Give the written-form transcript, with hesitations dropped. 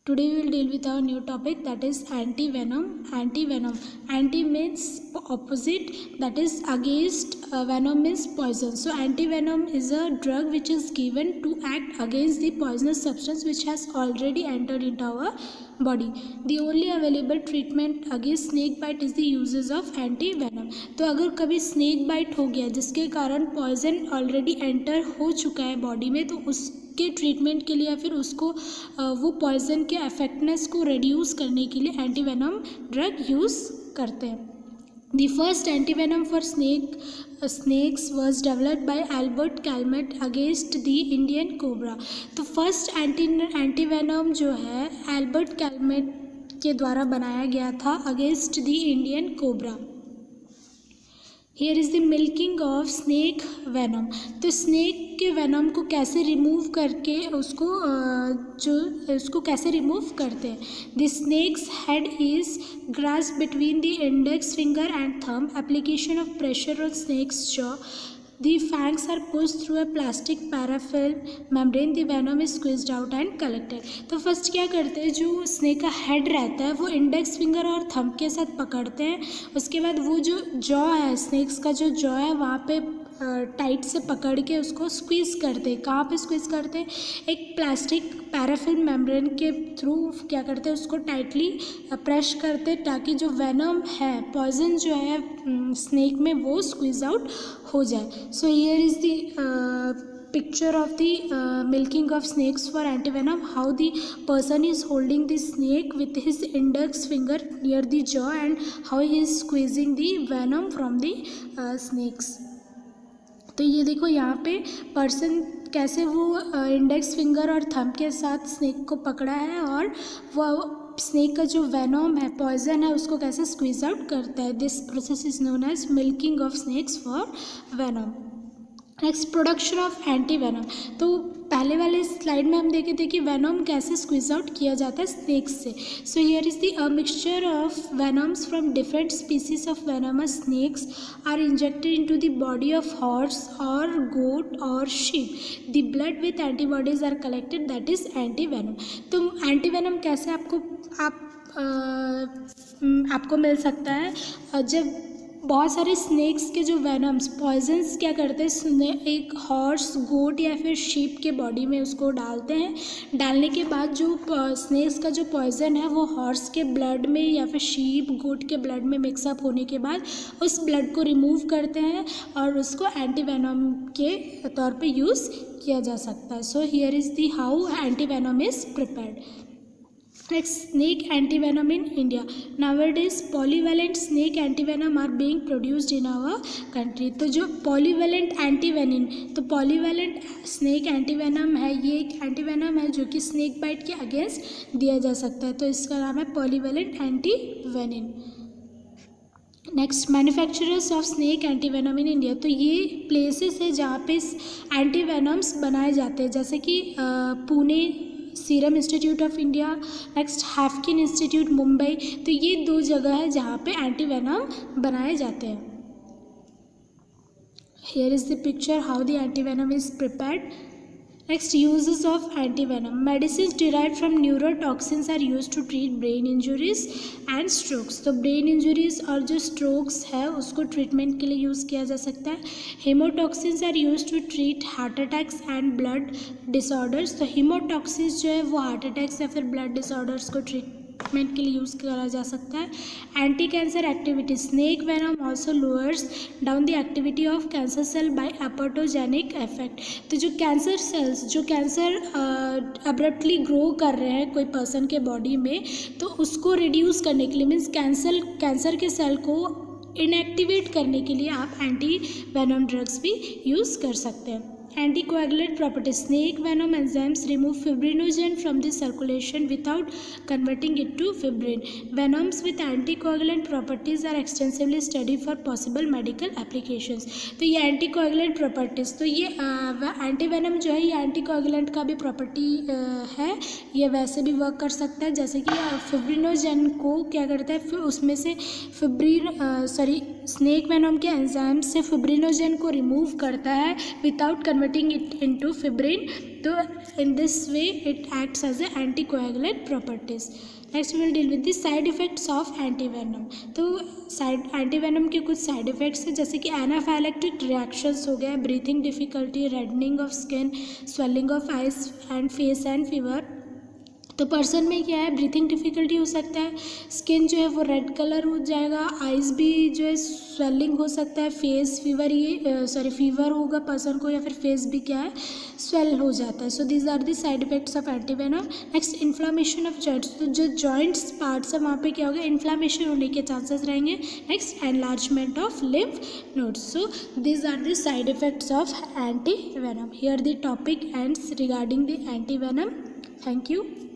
Today we will deal with our new topic, that is anti-venom. Anti-venom. Anti means opposite, that is against. Venom means poison. So anti-venom is a drug which is given to act against the poisonous substance which has already entered into our body. The only available treatment against snake bite is the uses of anti-venom. तो अगर कभी snake bite हो गया जिसके कारण poison already enter हो चुका है बॉडी में, तो उसके ट्रीटमेंट के लिए या फिर उसको वो पॉइजन के इफेक्टनेस को रिड्यूस करने के लिए एंटीवेनम ड्रग यूज़ करते हैं. The first antivenom for snakes was developed by Albert Calmet against the Indian cobra. तो फर्स्ट एंटीवेनम जो है एल्बर्ट कैलमेट के द्वारा बनाया गया था against the Indian cobra. Here is the milking of snake venom. तो स्नेक के वेनम को कैसे रिमूव करके उसको कैसे रिमूव करते हैं. The snake's head is grasped between the index finger and thumb. Application of pressure on snake's jaw. The fangs are pushed through a plastic parafilm membrane. The venom is squeezed out and collected. तो first क्या करते हैं, जो snake का head रहता है वो index finger और थंब के साथ पकड़ते हैं. उसके बाद वो जो जॉ है, स्नेक्स का जो जॉ है वहाँ पे टाइट से पकड़ के उसको स्क्वीज़ करते हैं. कहाँ पे स्क्वीज़ करते हैं, एक प्लास्टिक पैराफिल्म मेम्ब्रेन के थ्रू क्या करते हैं, उसको टाइटली प्रेस करते हैं ताकि जो वेनम है, पॉइजन जो है स्नेक में, वो स्क्वीज आउट हो जाए. So here is the picture of the milking of snakes for antivenom. How the person is holding the snake with his index finger near the jaw and how he is squeezing the venom from the snakes. तो ये देखो यहाँ पे person कैसे वो index finger और thumb के साथ स्नेक को पकड़ा है और वो स्नेक का जो वेनम है, पॉइजन है, उसको कैसे स्क्वीज आउट करता है. This process is known as milking of snakes for venom. Next, production of anti venom. तो पहले वाले स्लाइड में हम देखे थे कि वेनम कैसे स्क्वीज आउट किया जाता है स्नेक्स से. So here is the mixture of venoms from different species of venomous snakes are injected into the body of horse और गोट और sheep. The blood with antibodies are collected, that is anti venom. तो anti venom कैसे आपको मिल सकता है, जब बहुत सारे स्नेक्स के जो वेनम्स पॉइजन्स क्या करते हैं, एक हॉर्स, गोट या फिर शीप के बॉडी में उसको डालते हैं. डालने के बाद जो स्नेक्स का जो पॉइजन है वो हॉर्स के ब्लड में या फिर शीप, गोट के ब्लड में मिक्सअप होने के बाद उस ब्लड को रिमूव करते हैं और उसको एंटी वेनम के तौर पे यूज़ किया जा सकता है. So here is the how anti venom is prepared. Next, snake antivenom in India. Nowadays, polyvalent snake antivenom are being produced in our country. तो जो polyvalent antivenin, तो polyvalent snake antivenom है, ये एक antivenom है जो कि snake bite के अगेंस्ट दिया जा सकता है. तो इसका नाम है polyvalent antivenin. Next, manufacturers of snake antivenom in India. तो ये प्लेसेस है जहाँ पे एंटीवेनम्स बनाए जाते हैं, जैसे कि Pune Serum Institute of India, next Haffkine Institute Mumbai. तो ये दो जगह है जहाँ पे एंटीवेनम बनाए जाते हैं. Here is the picture how the antivenom is prepared. Next, uses of antivenom. Medicine derived from neurotoxins are use to treat brain injuries and strokes. तो ब्रेन इंजुरीज और जो स्ट्रोक्स है उसको ट्रीटमेंट के लिए यूज़ किया जा सकता है. Haemotoxins are use to treat heart attacks and blood disorders. तो हेमोटॉक्सिन्स जो है वो हार्ट अटैक्स या फिर ब्लड डिसऑर्डर्स को ट्रीटमेंट के लिए यूज़ करा जा सकता है. Anti cancer activity. Snake venom also lowers down the activity of cancer cell by apoptogenic effect. तो जो कैंसर सेल्स, जो कैंसर अब्रप्टली ग्रो कर रहे हैं कोई पर्सन के बॉडी में, तो उसको रिड्यूस करने के लिए, मीन्स कैंसर के सेल को इनएक्टिवेट करने के लिए आप एंटी वेनम ड्रग्स भी यूज़ कर सकते हैं. Anticoagulant properties. Snake venom enzymes remove fibrinogen from the circulation without converting it to fibrin. Venoms with anticoagulant properties are extensively studied for possible medical applications. तो ये anticoagulant properties, तो ये antivenom जो है ये anticoagulant का भी प्रॉपर्टी है. ये वैसे भी वर्क कर सकता है, जैसे कि फिब्रिनोजन को क्या करता है, उसमें से स्नेक वेनम के एंजाइम से फिब्रिनोजन को रिमूव करता है without converting it into fibrin. तो in this way it acts as a anticoagulant properties. Next will deal with the side effects of antivenom. तो एंटीवेनम के कुछ साइड इफेक्ट्स हैं, जैसे कि एनाफाइलेक्टिक रिएक्शंस हो गए, breathing difficulty, reddening of skin, swelling of eyes and face and fever. तो person में क्या है, ब्रीथिंग डिफिकल्टी हो सकता है, स्किन जो है वो रेड कलर हो जाएगा, आइज़ भी जो है स्वेलिंग हो सकता है, फेस फीवर फीवर होगा पर्सन को, या फिर फेस भी क्या है स्वेल हो जाता है। So these are the side effects of antivenom. Next inflammation of joints. तो जो जॉइंट्स पार्ट्स है वहाँ पे क्या होगा, इन्फ्लामेशन होने के चांसेस रहेंगे। Next enlargement of lymph nodes. So these are the side effects of antivenom. Here the topic ends regarding the antivenom. Thank you.